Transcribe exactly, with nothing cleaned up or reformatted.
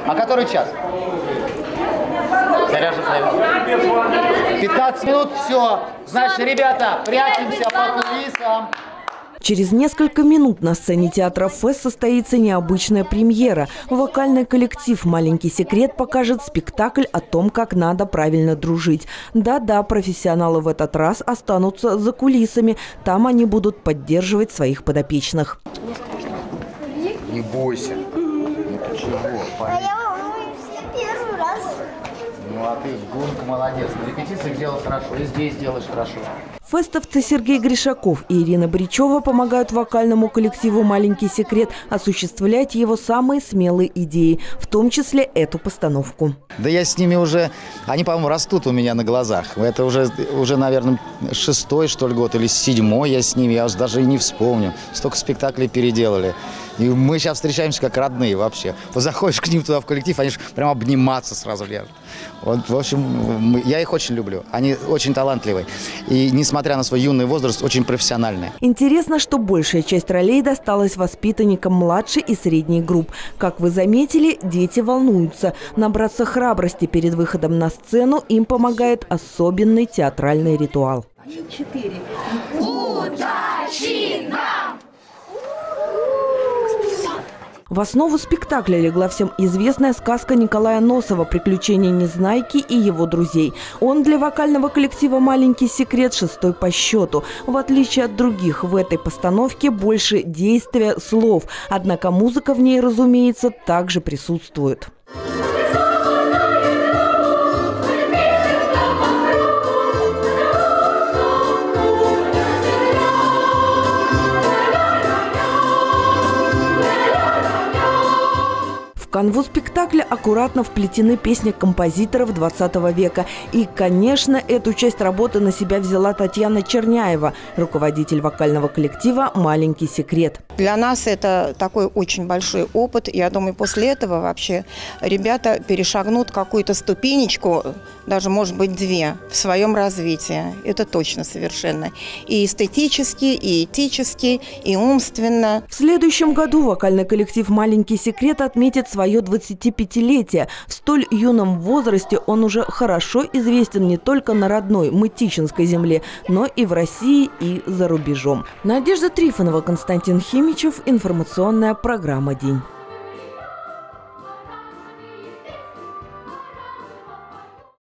А который час? пятнадцать минут, все. Значит, ребята, прячемся по кулисам. Через несколько минут на сцене театра ФЭС состоится необычная премьера. Вокальный коллектив «Маленький секрет» покажет спектакль о том, как надо правильно дружить. Да-да, профессионалы в этот раз останутся за кулисами. Там они будут поддерживать своих подопечных. Не бойся. Ну ты чего? А я волнуюсь первый раз. Ну а ты, Гунка, молодец. На репетициях делал хорошо, и здесь делаешь хорошо. Фестовцы Сергей Гришаков и Ирина Бричева помогают вокальному коллективу «Маленький секрет» осуществлять его самые смелые идеи, в том числе эту постановку. Да я с ними уже, они, по-моему, растут у меня на глазах. Это уже, уже, наверное, шестой, что ли, год или седьмой я с ними, я уже даже и не вспомню. Столько спектаклей переделали. И мы сейчас встречаемся как родные вообще. Вот заходишь к ним туда в коллектив, они же прям обниматься сразу лежат. Вот, в общем, я их очень люблю. Они очень талантливые. И, несмотря на свой юный возраст, очень профессиональные. Интересно, что большая часть ролей досталась воспитанникам младшей и средней групп. Как вы заметили, дети волнуются. Набраться храбрости перед выходом на сцену им помогает особенный театральный ритуал. Четыре. Удачи нам! В основу спектакля легла всем известная сказка Николая Носова «Приключения Незнайки и его друзей». Он для вокального коллектива «Маленький секрет» шестой по счету. В отличие от других, в этой постановке больше действия слов. Однако музыка в ней, разумеется, также присутствует. В канву спектакля аккуратно вплетены песни композиторов двадцатого века. И, конечно, эту часть работы на себя взяла Татьяна Черняева, руководитель вокального коллектива «Маленький секрет». Для нас это такой очень большой опыт. Я думаю, после этого вообще ребята перешагнут какую-то ступенечку, даже, может быть, две, в своем развитии. Это точно совершенно. И эстетически, и этически, и умственно. В следующем году вокальный коллектив «Маленький секрет» отметит свое двадцатипятилетие. В столь юном возрасте он уже хорошо известен не только на родной Мытищинской земле, но и в России и за рубежом. Надежда Трифонова, Константин Химичев. Информационная программа «День».